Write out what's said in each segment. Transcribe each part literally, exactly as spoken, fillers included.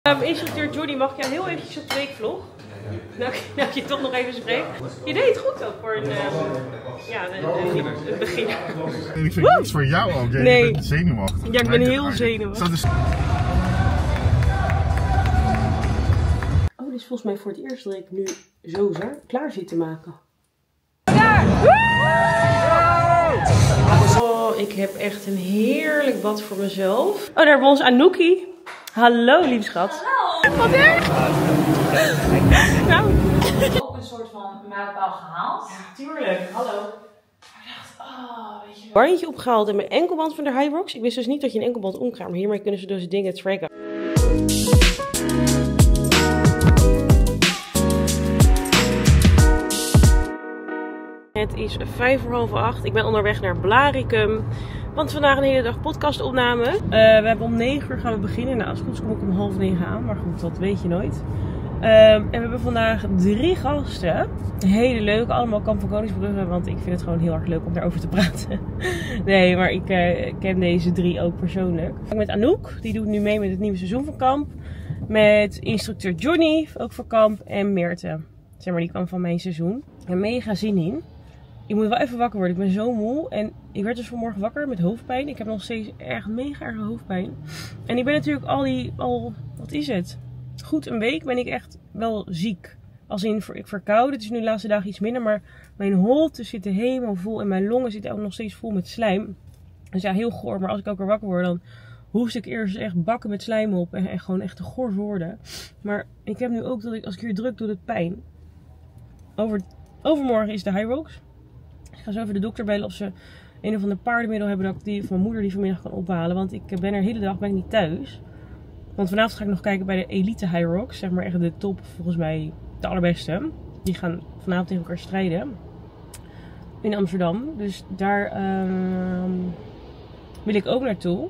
Um, instructeur Johnny, mag ik jou heel eventjes op de weekvlog? Nou, nou ik je toch nog even spreek. Je deed het goed ook voor een, uh, ja, een, een, een beginner. Nee, ik vind niks voor jou ook. Jij nee. bent zenuwachtig. Ja, ik ben heel zenuwachtig. Dus... Oh, dit is volgens mij voor het eerst dat ik nu zo klaar zit te maken. Oh, ik heb echt een heerlijk bad voor mezelf. Oh, daar hebben we ons Anouki. Hallo, lieve schat. Hallo. Wat erg. Nou. Ook een soort van mijlpaal gehaald. Ja, tuurlijk. Hallo. Ik dacht, oh, weet je wel. Bandje opgehaald en mijn enkelband van de Hyrox. Ik wist dus niet dat je een enkelband omkrijgt, maar hiermee kunnen ze dus dingen tracken. Het is vijf voor half acht. Ik ben onderweg naar Blaricum. Want vandaag een hele dag podcastopname. Uh, we hebben om negen uur gaan we beginnen. Nou, als het goed is kom ik om half negen aan. Maar goed, dat weet je nooit. Uh, en we hebben vandaag drie gasten. Hele leuk. Allemaal Kamp van Koningsbrugge. Want ik vind het gewoon heel erg leuk om daarover te praten. Nee, maar ik uh, ken deze drie ook persoonlijk. Met Anouk. Die doet nu mee met het nieuwe seizoen van Kamp. Met instructeur Johnny. Ook voor Kamp. En Meerte. Zeg maar, die kwam van mijn seizoen. En mega zin in. Ik moet wel even wakker worden. Ik ben zo moe. En ik werd dus vanmorgen wakker met hoofdpijn. Ik heb nog steeds erg mega erge hoofdpijn. En ik ben natuurlijk al die, al, wat is het? Goed een week ben ik echt wel ziek. Als in ik verkouden. Het is nu de laatste dagen iets minder. Maar mijn holtes zitten helemaal vol. En mijn longen zitten ook nog steeds vol met slijm. Dus ja, heel goor. Maar als ik ook weer wakker word, dan hoest ik eerst echt bakken met slijm op. En, en gewoon echt te goor worden. Maar ik heb nu ook dat ik, als ik hier druk, doet het pijn. Over, overmorgen is de Hyrox. Ik ga zo even de dokter bellen of ze een of ander paardenmiddel hebben dat ik die van mijn moeder die vanmiddag kan ophalen. Want ik ben er de hele dag ben ik niet thuis. Want vanavond ga ik nog kijken bij de Elite Hyrox. Zeg maar echt de top, volgens mij de allerbeste. Die gaan vanavond tegen elkaar strijden. In Amsterdam. Dus daar uh, wil ik ook naartoe.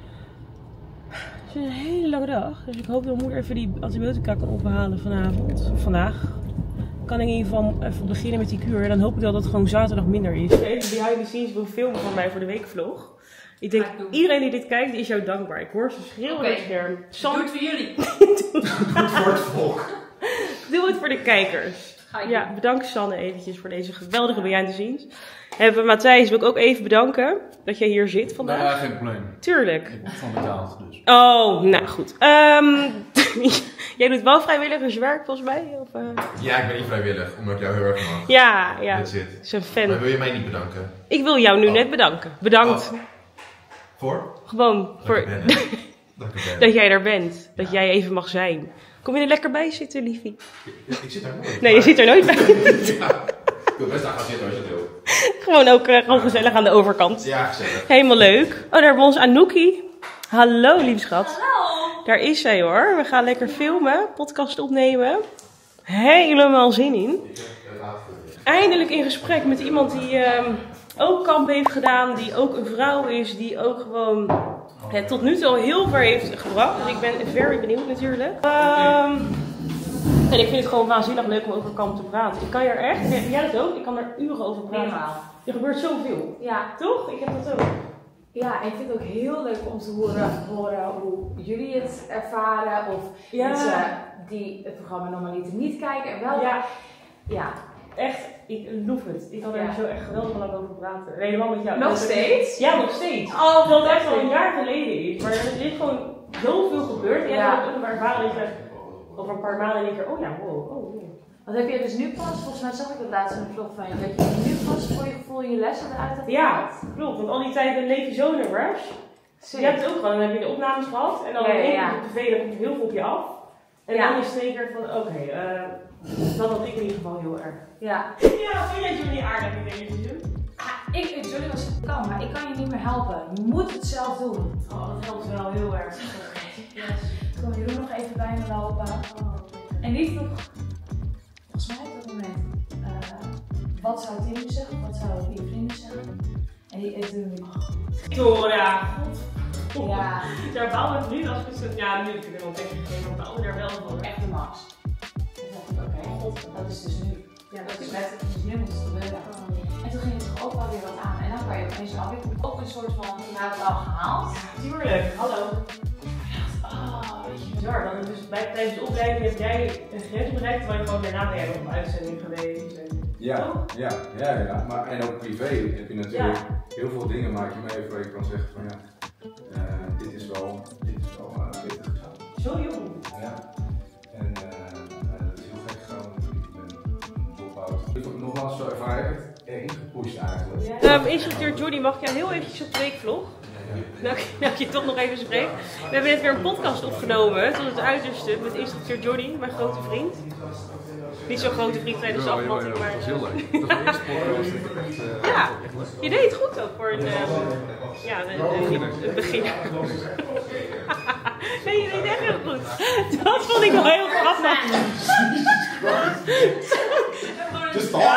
Het is een hele lange dag. Dus ik hoop dat mijn moeder even die antibiotica kan ophalen vanavond. Of vandaag. Kan ik in ieder geval even beginnen met die kuur. Dan hoop ik dat het gewoon zaterdag minder is. Even behind the scenes wil filmen van mij voor de weekvlog. Ik denk, iedereen die dit kijkt, is jou dankbaar. Ik hoor ze schreeuwen op het scherm. Doe het voor jullie. Doe het voor het volk. Doe het voor de kijkers. Ga ik ja, bedankt Sanne eventjes voor deze geweldige behind the scenes. Hebben Matthijs wil ik ook even bedanken dat jij hier zit vandaag. Ja, geen probleem. Tuurlijk. Ik word van betaald dus. Oh, nou goed. Um, jij doet wel vrijwilligerswerk volgens mij? Of, uh... Ja, ik ben niet vrijwillig, omdat ik jou heel erg mag. Ja, ja. Dit zit. Is een fan. Maar wil je mij niet bedanken? Ik wil jou nu oh. net bedanken. Bedankt. Oh. Voor? Gewoon dat voor ik ben, dat, ik ben. dat jij er bent. Dat ja. jij even mag zijn. Kom je er lekker bij zitten, liefie? Ik, ik zit daar nooit. Nee, je zit er nooit bij. Ja. Ik wil best daar gaan zitten als je het wil. Gewoon ook uh, gewoon gezellig aan de overkant. Ja, gezellig. Helemaal leuk. Oh, daar hebben we ons Anouki. Hallo, lieve schat. Hallo. Daar is zij hoor. We gaan lekker filmen, podcast opnemen. Helemaal zin in. Eindelijk in gesprek met iemand die uh, ook kamp heeft gedaan. Die ook een vrouw is. Die ook gewoon het tot nu toe al heel ver heeft gebracht. Dus ik ben very benieuwd natuurlijk. Um, en ik vind het gewoon waanzinnig leuk om over kamp te praten. Ik kan er echt, heb jij dat ook? Ik kan er uren over praten. Helemaal. Er gebeurt zoveel. Ja. Toch? Ik heb dat ook. Ja, en ik vind het ook heel leuk om te horen, horen hoe jullie het ervaren. Of Ja. mensen die het programma normaliter niet kijken. En wel. Ja. Ja. Echt, ik loef het. Ik kan er Ja. zo echt geweldig lang over praten. Helemaal met jou. Nog steeds? Ja, nog steeds. Oh, Terwijl het echt al een jaar geleden is. Maar er is gewoon zoveel gebeurd. En Ja. ja. ook nog ervaren dat je over een paar maanden in één keer, oh ja, wow, oh yeah. Want heb je dus nu pas, volgens mij zag ik het laatst in een vlog van je, dat je nu pas voor je gevoel je lessen eruit hebt Ja, gehaald? klopt. Want al die tijd leef je zo in een rush. Je hebt het ook gewoon, dan heb je de opnames gehad. En dan Ja, ja, in één ja. keer op tv, dan komt er heel veel op je af. En Ja. dan is het in één keer van, oké, okay, uh, dat had ik in ieder geval heel erg. Ja. Ja, vind jij Johnny aardig in deze doen? Ah, ik vind jullie als het kan, maar ik kan je niet meer helpen. Je moet het zelf doen. Oh, dat helpt wel heel erg. Yes. Kom Jeroen nog even bij me lopen. Oh. En niet nog, volgens mij op dat moment, uh, wat zou Tim zeggen, wat zou je vrienden zeggen? En die is nu. Dora, god. Ja. Daar bouwen we nu als ik het zo. Ja, nu heb ik er wel tegen gegeven, maar bouwen we daar wel voor. Echt de max. Toen dacht ik, oké, god, dat is dus nu. Ja, dat is letterlijk, dus nu moet het gebeuren. En toen ging het toch ook wel weer wat aan. En dan kan je opeens alweer ook een soort van nou wel gehaald. Ja, tuurlijk. Hallo. Oh, weet je, bizar. Dan dus bij, tijdens de opleiding heb jij een grens bereikt, terwijl je gewoon daarna ben jij nog op uitzending geweest. En, ja, ja, ja, ja, maar en ook privé heb je natuurlijk ja. heel veel dingen maak je mee waar je kan zeggen van ja, uh, dit is wel, dit is wel uh, pittig gegaan. Zo jong. Ja, en uh, uh, dat is heel gek gegaan natuurlijk. Ik ben dropout. Nogmaals, zo ervaar ik het erin gepusht eigenlijk. Ja. Um, instructeur Johnny, mag ik jou heel eventjes op de weekvlog? Nou, nou ik je toch nog even spreek. We hebben net weer een podcast opgenomen, tot het uiterste, met instructeur Johnny, mijn grote vriend. Niet zo'n grote vriend tijdens de afmatting, maar... Dat was heel leuk. Dat was mijn eerste podcast. Echt, uh, ja, echt leuk. je deed het goed ook voor een, uh, ja, een, een, een beginner. Nee, je deed echt heel goed. Dat vond ik wel heel grappig. Dus toch?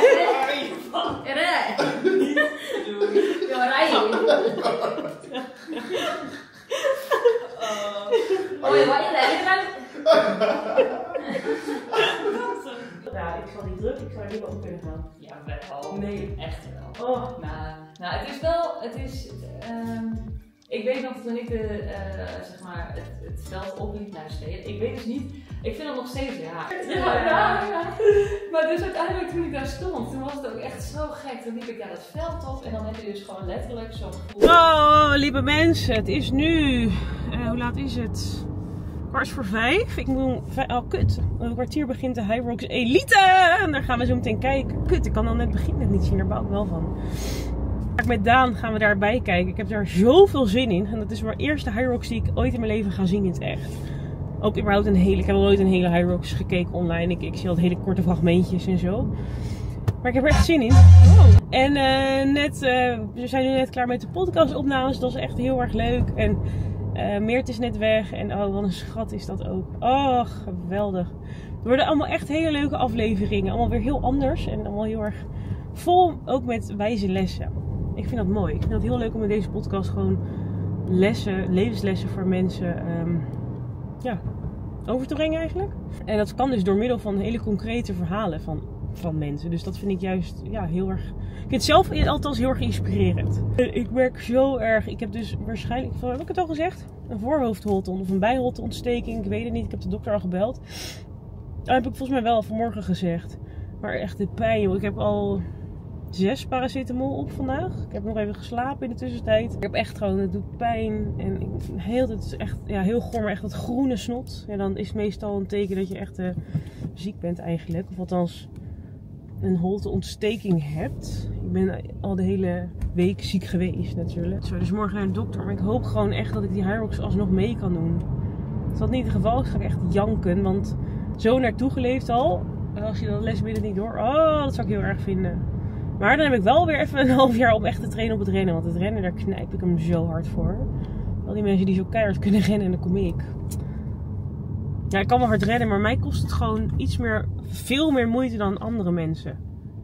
Ja, ik zal niet druk, ik zou er niet op kunnen gaan. Ja, wel. Nee. Echt wel. Oh. Nou, nou, het is wel, het is, um, ik weet nog toen ik de, uh, zeg maar, het, het veld opliep naar Zweden. Ik weet dus niet, ik vind het nog steeds raar. Ja, ja, ja. Maar dus uiteindelijk toen ik daar stond, toen was het ook echt zo gek. Toen liep ik daar het veld op en dan heb je dus gewoon letterlijk zo'n gevoel. Oh, lieve mensen, het is nu, uh, hoe laat is het? Kwart voor vijf. Ik moet, oh kut, een kwartier begint de Hyrox Elite. En daar gaan we zo meteen kijken. Kut, ik kan dan net beginnen net niet zien, daar bouw ik wel van. Met Daan gaan we daarbij kijken. Ik heb daar zoveel zin in. En dat is mijn eerste Hyrox die ik ooit in mijn leven ga zien in het echt. Ook überhaupt een hele, ik heb al ooit een hele Hyrox gekeken online. Ik, ik zie al hele korte fragmentjes en zo. Maar ik heb er echt zin in. Oh. En uh, net, uh, we zijn nu net klaar met de podcastopnames. Dat is echt heel erg leuk. En uh, Meert is net weg. En oh, wat een schat is dat ook. Oh, geweldig. Er worden allemaal echt hele leuke afleveringen. Allemaal weer heel anders. En allemaal heel erg vol, ook met wijze lessen. Ik vind dat mooi. Ik vind het heel leuk om in deze podcast gewoon lessen, levenslessen voor mensen um, ja, over te brengen eigenlijk. En dat kan dus door middel van hele concrete verhalen van, van mensen. Dus dat vind ik juist ja, heel erg... Ik vind het zelf althans heel erg inspirerend. Ik merk zo erg... Ik heb dus waarschijnlijk... Heb ik het al gezegd? Een voorhoofdholte of een bijholteontsteking. Ik weet het niet. Ik heb de dokter al gebeld. Dat heb ik volgens mij wel vanmorgen gezegd. Maar echt de pijn, joh. Ik heb al... zes paracetamol op vandaag. Ik heb nog even geslapen in de tussentijd. Ik heb echt gewoon, het doet pijn. En ik, heel, het is echt ja, heel goor, maar echt dat groene snot. Ja, dan is het meestal een teken dat je echt uh, ziek bent eigenlijk. Of althans een holteontsteking hebt. Ik ben al de hele week ziek geweest natuurlijk. Zo, dus morgen naar de dokter. Maar ik hoop gewoon echt dat ik die Hyrox alsnog mee kan doen. Als dat niet het geval is, ga ik echt janken. Want zo naartoe geleefd al. En als je dan les binnen niet door. Oh, dat zou ik heel erg vinden. Maar dan heb ik wel weer even een half jaar om echt te trainen op het rennen. Want het rennen, daar knijp ik hem zo hard voor. Al die mensen die zo keihard kunnen rennen en dan kom ik. Ja, ik kan wel hard rennen, maar mij kost het gewoon iets meer, veel meer moeite dan andere mensen.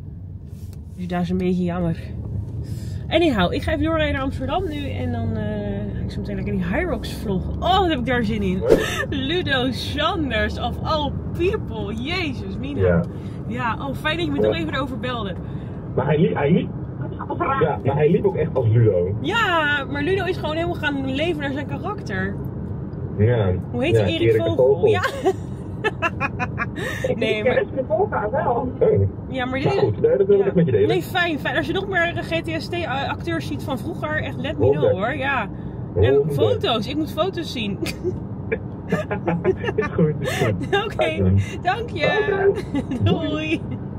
Dus daar is een beetje jammer. Anyhow, ik ga even doorrijden naar Amsterdam nu. En dan uh, ga ik zo meteen lekker die Hyrox vlog. Oh, wat heb ik daar zin in. Ludo Sanders of all people. Jezus, Mina. Ja, ja oh, fijn dat je me toch even erover belde. Maar hij liep, hij liep, ja, maar hij liep ook echt als Ludo. Ja, maar Ludo is gewoon helemaal gaan leven naar zijn karakter. Ja. Hoe heet ja, hij? Erik Vogel? Vogel. Ja. Nee, maar... Ik Vogel wel. Ja, maar dit... Nou goed, dat wil ik ja. met je delen. Nee, fijn, fijn. Als je nog meer G T S T-acteurs ziet van vroeger, echt let me know hoor. Ja. En oh, foto's, ik moet foto's zien. Is goed, is goed. Oké, okay. Dank je. Doei.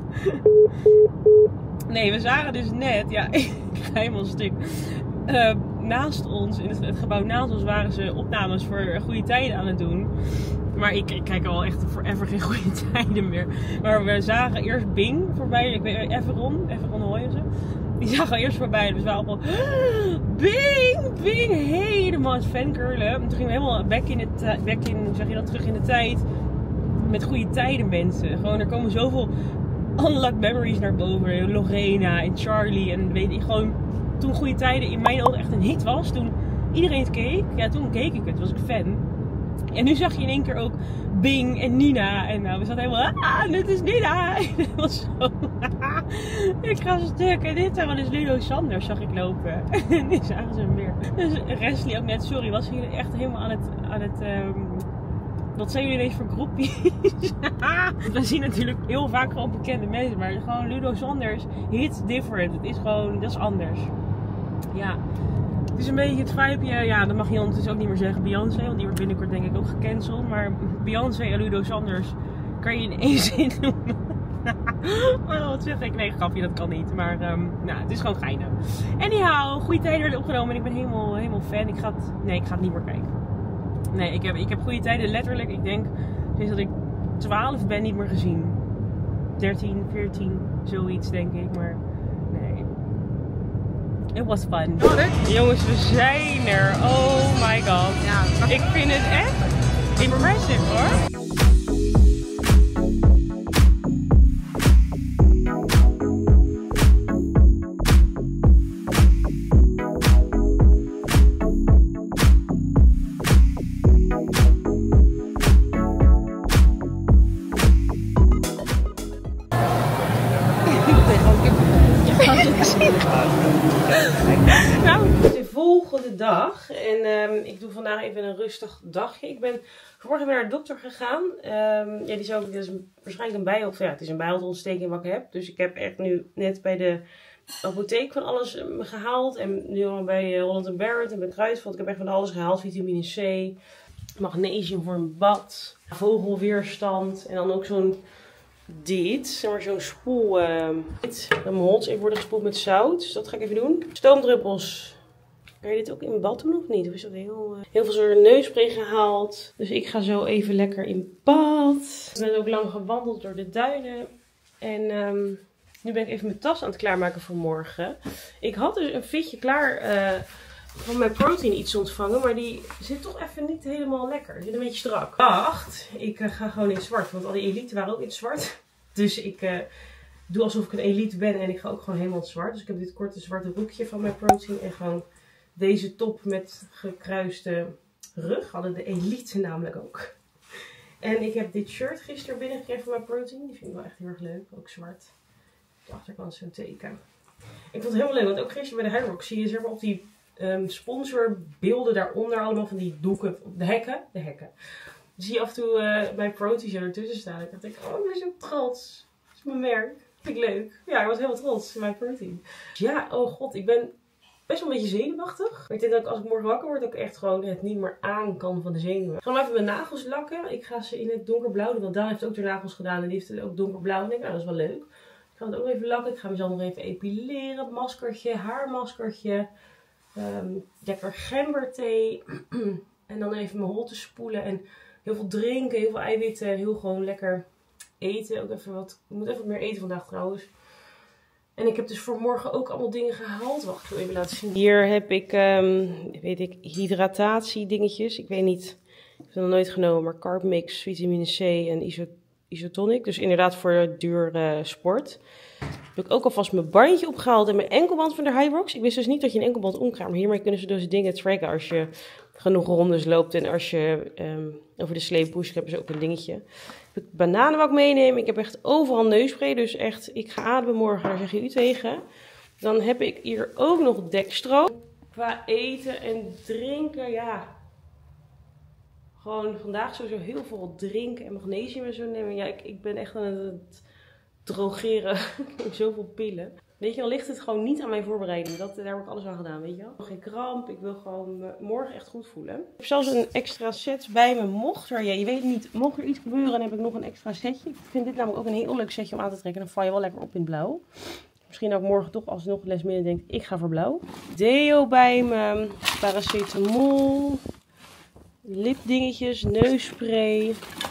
Nee, we zagen dus net, ja, ik ga helemaal stuk. Uh, naast ons, in het, het gebouw naast ons, waren ze opnames voor goede tijden aan het doen. Maar ik, ik kijk al echt forever geen goede tijden meer. Maar we zagen eerst Bing voorbij, ik weet Everon, Everon Hooyen ze. Die zagen eerst voorbij, dus we waren allemaal Bing, Bing, helemaal het fangirlen. En toen gingen we helemaal back in, het, back in, hoe zeg je dat, terug in de tijd. Met goede tijden mensen. Gewoon, er komen zoveel unlocked memories naar boven. Lorena en Charlie en weet ik gewoon. Toen goede tijden in mijn ogen echt een hit was. Toen iedereen het keek. Ja, toen keek ik het. Was ik fan. En nu zag je in één keer ook Bing en Nina. En nou, we zaten helemaal, ah, dit is Nina. En dat was zo, ik ga stuk. En dit was dus Ludo Sanders, zag ik lopen. En nu zagen ze hem weer. Dus Resli ook net, sorry, was hier echt helemaal aan het, aan het um, Wat zijn jullie ineens voor groepjes? We zien natuurlijk heel vaak gewoon bekende mensen. Maar gewoon Ludo Sanders, hits different. Het is gewoon, dat is anders. Ja. Het is een beetje het vibeje. Ja, dat mag je ondertussen ook niet meer zeggen. Beyoncé, want die wordt binnenkort denk ik ook gecanceld. Maar Beyoncé en Ludo Sanders kan je in één zin noemen. Oh, wat zeg ik? Nee, grapje, dat kan niet. Maar um, nou, het is gewoon geinig. Anyhow, goede tijden werden opgenomen en ik ben helemaal, helemaal fan. Ik ga het, nee, ik ga het niet meer kijken. Nee, ik heb, ik heb goede tijden letterlijk. Ik denk, sinds dat ik twaalf ben, niet meer gezien. dertien, veertien, zoiets denk ik. Maar nee. It was fun. Jongens, we zijn er. Oh my god. Ja, ik vind het echt impressive hoor. Nou, het is de volgende dag en um, ik doe vandaag even een rustig dagje. Ik ben vanmorgen weer naar de dokter gegaan. Um, ja, die zou ik dus waarschijnlijk een bij, of ja, het is een bijholteontsteking wat ik heb. Dus ik heb echt nu net bij de apotheek van alles um, gehaald. En nu al bij uh, Holland en Barrett en bij Kruidvat. Ik heb echt van alles gehaald. Vitamine C, magnesium voor een bad, vogelweerstand en dan ook zo'n dit, zeg maar zo'n spoel. Uh, dit, mijn hond even worden gespoeld met zout. Dus dat ga ik even doen. Stoomdruppels. Kan je dit ook in bad doen of niet? Of is dat heel, uh, heel veel soorten neusspray gehaald. Dus ik ga zo even lekker in bad. Ik ben ook lang gewandeld door de duinen. En um, nu ben ik even mijn tas aan het klaarmaken voor morgen. Ik had dus een fitje klaar uh, van mijn protein iets ontvangen. Maar die zit toch even niet helemaal lekker. Die zit een beetje strak. Ik dacht, ik uh, ga gewoon in het zwart. Want al die elite waren ook in het zwart. Dus ik uh, doe alsof ik een elite ben. En ik ga ook gewoon helemaal in het zwart. Dus ik heb dit korte zwarte broekje van mijn protein. En gewoon deze top met gekruiste rug. Hadden de elite namelijk ook. En ik heb dit shirt gisteren binnengekregen van mijn protein. Die vind ik wel echt heel erg leuk. Ook zwart. Op de achterkant zo'n teken. Ik vond het helemaal leuk. Want ook gisteren bij de High Rock zie je zeg maar op die Um, sponsorbeelden daaronder allemaal van die doeken, de hekken, de hekken. Dan zie je af en toe uh, mijn protein zo ertussen staan. Ik dacht, oh, ik ben zo trots. Dat is mijn merk. Vind ik leuk. Ja, ik was helemaal trots in mijn protein. Ja, oh god, ik ben best wel een beetje zenuwachtig. Maar ik denk dat ik, als ik morgen wakker word, ook echt gewoon het niet meer aan kan van de zenuwen. Ik ga nog even mijn nagels lakken. Ik ga ze in het donkerblauw doen, want Daan heeft ook de nagels gedaan en die heeft het ook donkerblauw. En ik denk, nou, dat is wel leuk. Ik ga het ook even lakken. Ik ga mezelf nog even epileren. Maskertje, haarmaskertje. Um, lekker gemberthee. En dan even mijn holte spoelen. En heel veel drinken, heel veel eiwitten. En heel gewoon lekker eten. Ook even wat. Ik moet even wat meer eten vandaag trouwens. En ik heb dus voor morgen ook allemaal dingen gehaald. Wacht, ik wil even laten zien. Hier heb ik, um, weet ik, hydratatie dingetjes. Ik weet niet. Ik heb het nog nooit genomen. Maar carb mix, vitamine C en iso isotonic. Dus inderdaad voor duur sport. Heb ik ook alvast mijn bandje opgehaald en mijn enkelband van de Hyrox. Ik wist dus niet dat je een enkelband omkrijgt. Maar hiermee kunnen ze dus dingen tracken als je genoeg rondes loopt. En als je um, over de sleep pusht, hebben ze ook een dingetje. Heb ik bananenbak meenemen. Ik heb echt overal neusspray. Dus echt, ik ga ademen morgen. Daar zeg je u tegen. Dan heb ik hier ook nog dextro. Qua eten en drinken, ja. Gewoon vandaag sowieso heel veel drinken en magnesium en zo nemen. Ja, ik, ik ben echt aan het drogeren. Ik heb zoveel pillen. Weet je, dan ligt het gewoon niet aan mijn voorbereiding. Dat, daar heb ik alles aan gedaan, weet je wel. Geen kramp. Ik wil gewoon me morgen echt goed voelen. Ik heb zelfs een extra set bij me. Mocht er, ja, je weet niet, mocht er iets gebeuren, dan heb ik nog een extra setje. Ik vind dit namelijk ook een heel leuk setje om aan te trekken. Dan val je wel lekker op in blauw. Misschien ook morgen toch alsnog les midden denkt, ik ga voor blauw. Deo bij me. Paracetamol. Lipdingetjes. Neusspray.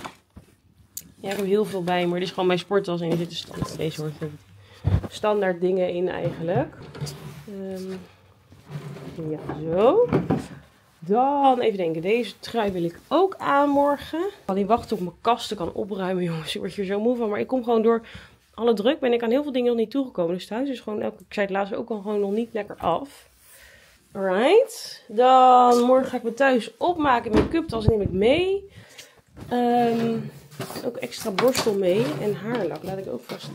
Ja, ik heb heel veel bij me. Maar dit is gewoon mijn sporttas en er zitten standaard, deze hoort er standaard dingen in eigenlijk. Um, ja, zo. Dan even denken, deze trui wil ik ook aan morgen. Alleen wachten tot ik mijn kasten kan opruimen, jongens. Ik word hier zo moe van. Maar ik kom gewoon door alle druk. Ben ik aan heel veel dingen nog niet toegekomen. Dus thuis is gewoon, ik zei het laatst ook al, gewoon nog niet lekker af. Alright. Dan morgen ga ik me thuis opmaken. Mijn make-up-tas neem ik mee. Um, ook extra borstel mee. En haarlak. Laat ik ook vast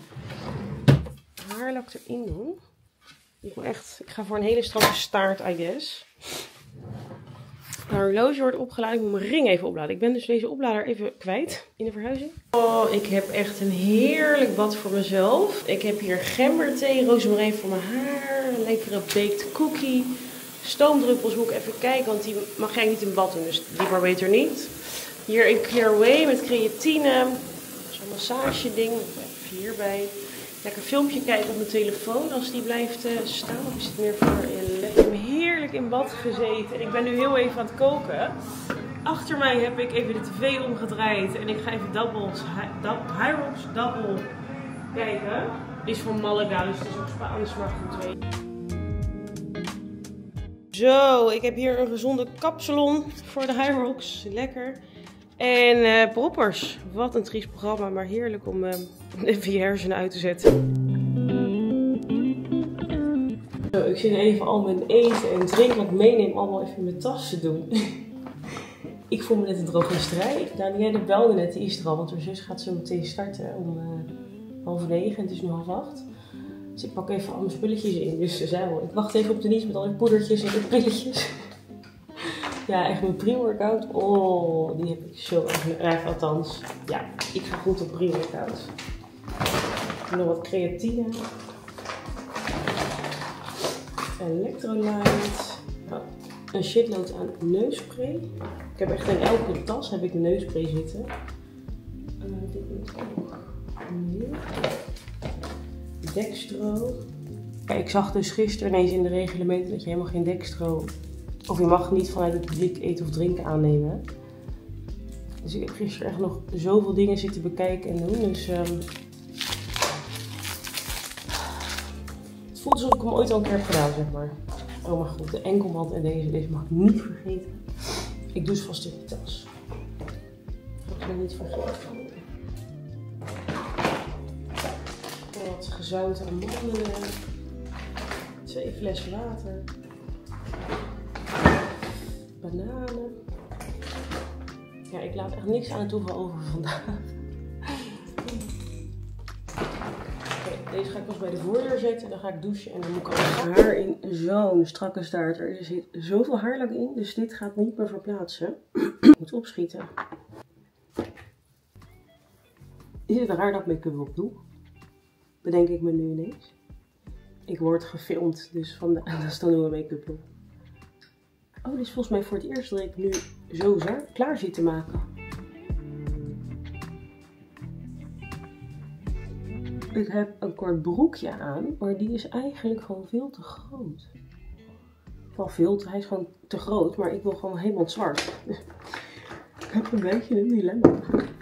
haarlak erin doen. Ik, moet echt, ik ga voor een hele strakke staart, I guess. Mijn horloge wordt opgeladen. Ik moet mijn ring even opladen. Ik ben dus deze oplader even kwijt in de verhuizing. Oh, ik heb echt een heerlijk bad voor mezelf. Ik heb hier gemberthee, rozemarijn voor mijn haar. Een lekkere baked cookie. Stoomdruppels moet ik even kijken, want die mag jij niet in bad doen. Dus die maar beter niet. Hier een Clear Whey met creatine. Zo'n massage ding. Even hierbij. Lekker filmpje kijken op mijn telefoon als die blijft uh, staan. Of is het meer voor in Ik heb heerlijk in bad gezeten. En ik ben nu heel even aan het koken. Achter mij heb ik even de tv omgedraaid. En ik ga even Doubles, Hyrox Double kijken. Die is van Malaga, dus het is ook Spaans, maar goed weet. Zo, ik heb hier een gezonde kapsalon voor de Hyrox. Lekker. En uh, proppers. Wat een triest programma, maar heerlijk om uh, even je hersenen uit te zetten. Zo, ik zit even al mijn eten en drinken wat ik meeneem allemaal even in mijn tas te doen. Ik voel me net een drogisterij. Danielle belde net, die is er al, want haar zus gaat zo meteen starten om uh, half negen en het is nu half acht. Dus ik pak even al mijn spulletjes in. Dus ze zei wel, ik wacht even op Denise met al die poedertjes en de pilletjes. Ja, echt mijn pre-workout. Oh, die heb ik zo erg. Althans, ja, ik ga goed op pre-workout. Nog wat creatine. Electrolyte. Oh, een shitload aan neusspray. Ik heb echt in elke tas heb ik een neusspray zitten. Uh, dit moet ook. Nee. Dextro. Ja, ik zag dus gisteren ineens in de reglementen dat je helemaal geen dextro, of je mag niet vanuit het publiek eten of drinken aannemen. Dus ik heb gisteren echt nog zoveel dingen zitten bekijken en doen. Dus um, het voelt alsof ik hem ooit al een keer heb gedaan, zeg maar. Oh maar goed, de enkelband en deze, deze mag ik niet vergeten. Ik doe ze vast in de tas. Dat ga ik niet vergeten. Wat gezouten amandelen. Twee flessen water. Bananen. Ja, ik laat echt niks aan het toeval over vandaag. Okay, deze ga ik pas bij de voordeur zetten en dan ga ik douchen en dan moet ik al haar in zo'n strakke staart. Er zit zoveel haarlak in, dus dit gaat niet meer verplaatsen. Ik moet opschieten. Is het raar dat ik make-up op doe? Bedenk ik me nu ineens. Ik word gefilmd, dus vandaar dat dan doen we make-up op. Oh, dit is volgens mij voor het eerst dat ik nu zo klaar zit te maken. Ik heb een kort broekje aan, maar die is eigenlijk gewoon veel te groot. Wel veel te, hij is gewoon te groot, maar ik wil gewoon helemaal zwart. Ik heb een beetje een dilemma.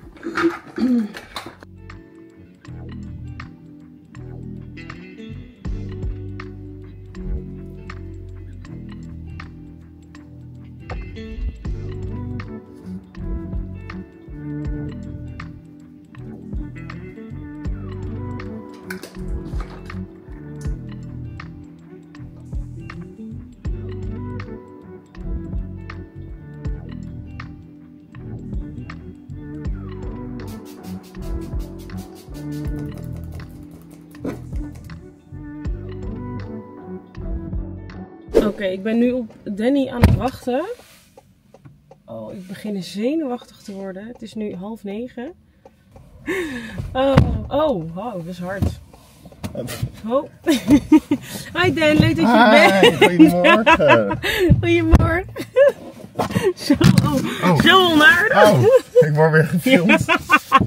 Oké, okay, ik ben nu op Danny aan het wachten. Oh, ik begin zenuwachtig te worden. Het is nu half negen. Oh, oh, wow, dat is hard. Oh. Hi Dan, leuk dat je er bent. Goedemorgen. Goedemorgen. Zo, oh, oh. Zo onaardig. Oh, ik word weer gefilmd. Ja.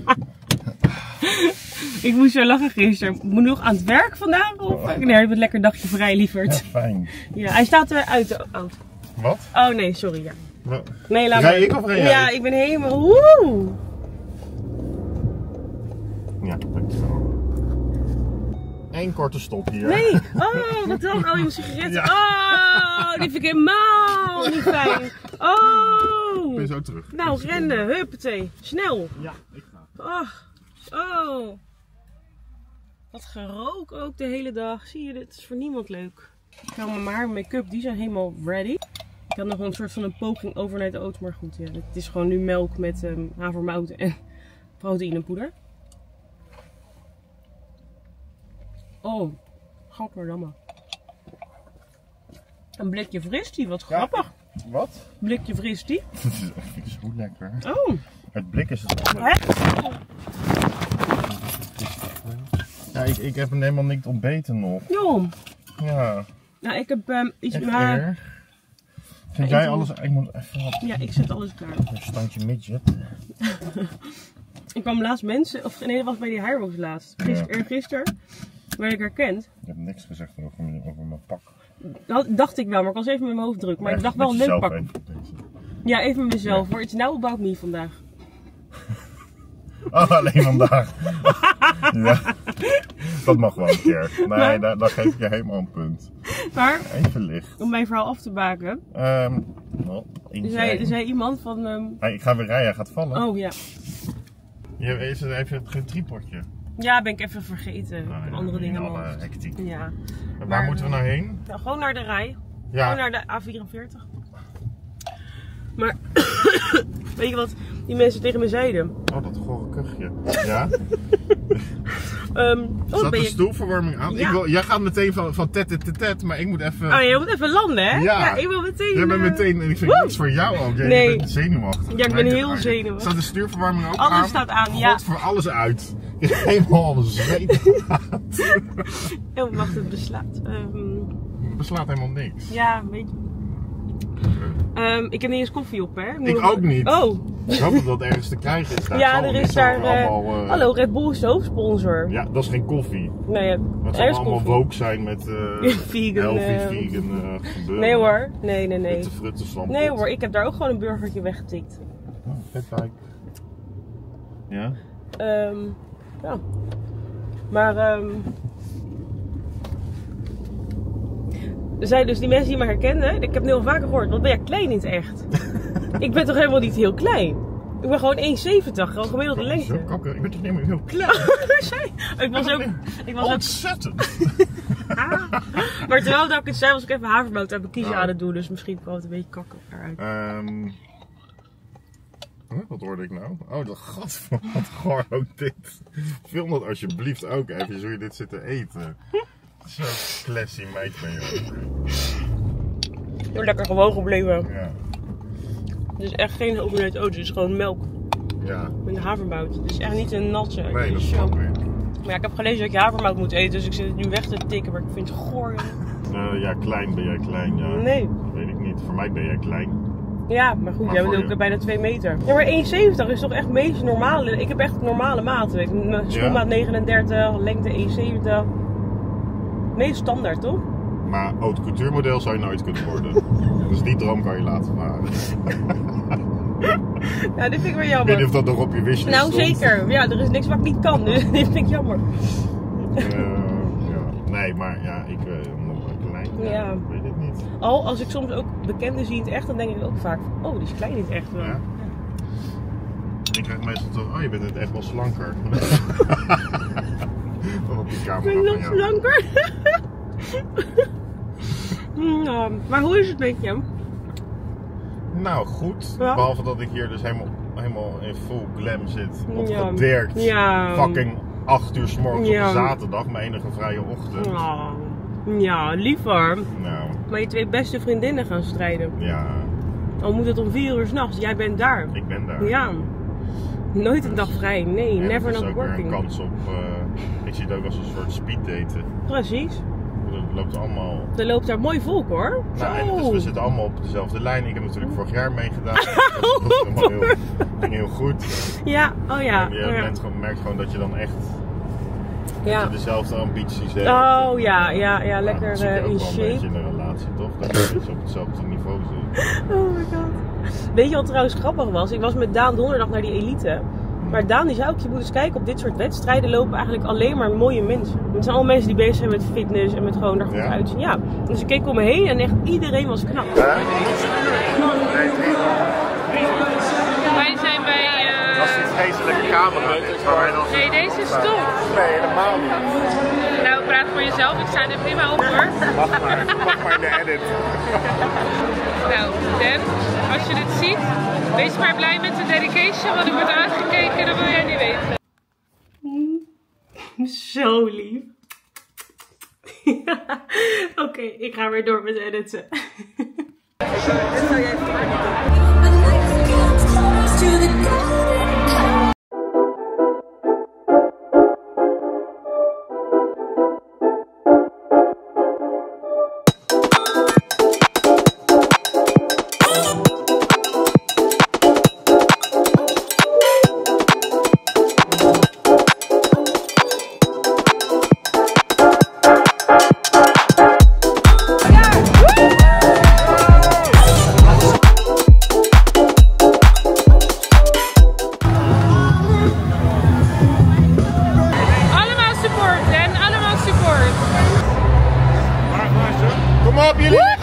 Ik moest zo lachen gisteren. Ik moet nog aan het werk vandaag? Of? Oh. Nee, je hebt een lekker dagje vrij, lieverd. Ja, fijn. Ja, hij staat er uit de auto. Wat? Oh nee, sorry. Ja. Wat? Nee, laat rij maar. ik of rij jij? Ja, ik ben helemaal... Woe! Ja, dankjewel. Eén korte stop hier. Nee! Oh, wat dan? Oh, je moet sigaretten. Ja. Oh, die vind ik helemaal niet fijn. Oh! Ik ben zo terug. Nou, rennen. Huppatee. Snel. Ja, ik ga. Oh. Oh. Wat gerook ook de hele dag. Zie je, dit is voor niemand leuk. Ik hou mijn haar, make-up, die zijn helemaal ready. Ik had nog een soort van een poging overnight oats, maar goed, ja, het is gewoon nu melk met um, havermout en proteïnepoeder. Oh, godverdamme. Een blikje fristie, wat grappig. Wat? Blikje fristie. Dat is echt zo lekker. Oh. Het blik is het wel Hè? Ja, ik, ik heb helemaal niks ontbeten nog. Joh. Ja. Nou, ik heb um, iets Echt maar. erg. Vind Ja, jij ik- alles... Ik moet even wat... Ja, ik zet alles klaar. Een standje midget. Ik kwam laatst mensen, of nee, dat was bij die hairbox laatst. Gister, Ja. Gisteren werd ik herkend. Ik heb niks gezegd over mijn, over mijn pak. Dat dacht ik wel, maar ik was even met mijn hoofd druk. Maar ik Echt dacht wel een met leuk jezelf pak. even op deze. Ja, even met mezelf hoor. It's now about me vandaag. Oh, alleen vandaag. Ja. Dat mag wel een keer. Nee, Maar- daar, daar geef ik je helemaal een punt. Maar, Even licht. om mijn verhaal af te baken. Ehm well, Er zei, er zei iemand van... ehm, Hey, ik ga weer rijden, hij gaat vallen. oh ja. Je heeft even geen tripodje. Ja, ben ik even vergeten. Nou, ja, Andere dingen alle allemaal. hectiek. Ja. En waar Maar, moeten we nou heen? Nou, gewoon naar de rij. Ja, Gewoon naar de A vierenveertig. Maar, weet je wat die mensen tegen me zeiden? oh, dat gore kuchje. Ja? Um, oh, Zat ben de je... stoelverwarming aan? Ja. Ik wil, jij gaat meteen van, van tet tet tet tet, maar ik moet even... Oh, je moet even landen, hè? Ja. ik wil meteen... Jij bent eh, meteen, en ik vind woe! niks voor jou ook. Jij Nee. bent zenuwachtig. Ja, ik ben Merk het heel aan je. zenuwachtig. Staat de stuurverwarming ook Alles aan? staat aan, ja. God, voor alles uit. Helemaal een zweet. Oh, wacht, het beslaat. Ehm, Het beslaat helemaal niks. ja, weet je. Ehm, ik heb niet eens koffie op, hè? Moet Ik nog- ook niet. Oh, Ik hoop dat dat ergens te krijgen is. Daar ja, zal er niet is zo daar... eh, allemaal, eh, Hallo, Red Bull is de hoofdsponsor. Ja, dat is geen koffie. Nee, Dat er zal is allemaal koffie. woke zijn met eh Vegan, healthy, eh, vegan eh, gebeuren. Nee hoor, nee, nee, nee. Witte frutten, stampot. Nee hoor, ik heb daar ook gewoon een burgertje weggetikt. Oh, vetbike. Ja? Ehm ja. Maar ehm er zijn dus die mensen die me herkennen. Ik heb het heel vaker gehoord. Wat ben jij klein in het echt? Ik ben toch helemaal niet heel klein? Ik ben gewoon één zeventig, gewoon gemiddelde Zo lengte. kakker. Ik ben toch helemaal heel klein. Ik was ook... Ik was ook Ontzettend. maar terwijl dat ik het zei, was ik even havermout uit mijn kiezen Ja. aan het doen. Dus misschien kwam het een beetje kakker eruit. Ehm huh, wat hoorde ik nou? Oh, dat gat van wat goor ook dit. Film dat alsjeblieft ook even, hoe je dit zit te eten. Zo classy meid ben je ook. Ik ben lekker gewoon gebleven. Ja. Het is echt geen overheid oat, het is gewoon melk Ja. met havermout. Het is echt niet een natje. Nee, Het dat is snap zo- ik. Maar ja, ik heb gelezen dat je havermout moet eten, dus ik zit het nu weg te tikken, maar ik vind het goor. jongen. Eh, ja, klein ben jij klein, ja. Nee. Weet ik niet. Voor mij ben jij klein. Ja, maar goed, Maar jij voor bent ook je- bijna twee meter. Ja, maar één zeventig is toch echt meest normale. Ik heb echt normale maten. Ik mijn schoenmaat negenendertig, lengte één zeventig. Meest standaard, toch? Maar haute couture model zou je nooit kunnen worden. Dus die droom kan je laten varen. Ja, dit vind ik wel Ik weet niet jammer. of dat nog op je wishlist Nou, stond. zeker. Ja, er is niks wat ik niet kan, dus dit vind ik jammer. Eh, ja. Nee, maar ja, ik ben nog wel klein. Ja. Ik weet het niet. Al als ik soms ook bekenden zie in het echt, dan denk ik ook vaak van, oh, die is klein in het echt wel. Ja. Ik krijg meestal toch, oh je bent het echt wel slanker. Dan op die Ik camera ben van nog jou. slanker. Nou, maar hoe is het met je? Nou goed, Ja. behalve dat ik hier dus helemaal, helemaal in full glam zit. Ja. Opgedirkt. Ja. Fucking acht uur 's morgens Ja. op een zaterdag, mijn enige vrije ochtend. Oh, ja, lief hoor. Nou, Maar je twee beste vriendinnen gaan strijden. ja, Al moet het om vier uur 's nachts. Jij bent daar. ik ben daar. Ja. Nooit een dag vrij. Nee, En never het is not ook weer working. een kans op, eh, ik zie het ook als een soort speeddaten. Precies. Het loopt allemaal... Er loopt daar mooi volk hoor. Nou, en Zo. dus we zitten allemaal op dezelfde lijn. Ik heb natuurlijk vorig jaar meegedaan. Dat, dat is helemaal heel, ging heel goed. Ja, oh ja. En je oh ja. merkt gewoon, merkt gewoon dat je dan echt Ja. dezelfde ambities hebt. Oh En, ja, eh, ja, ja, nou, lekker dat zie je eh, ook in wel een shape. beetje in een relatie, toch? Dat je een beetje op hetzelfde niveau zit. Oh my god. Weet je wat trouwens grappig was? Ik was met Daan donderdag naar die elite. Maar Daan die zei ook, je moet eens kijken, op dit soort wedstrijden lopen eigenlijk alleen maar mooie mensen. Het zijn allemaal mensen die bezig zijn met fitness en met gewoon er goed Ja? uitzien. Ja. Dus ik keek om me heen en echt iedereen was knap. Wij zijn bij. eh, Dat is die vreselijke camera. Nee, deze is stom. Nee, helemaal niet. Nou, praat voor jezelf. Ik sta er prima op hoor. Wacht maar, wacht maar in de edit. Nou, Dan, als je dit ziet, wees maar blij met de dedication, want er wordt aangekeken, dat wil jij niet weten. Zo lief. Oké, ik ga weer door met editen. zou jij even doen. Allemaal support, Dan. Allemaal support. Kom op jullie!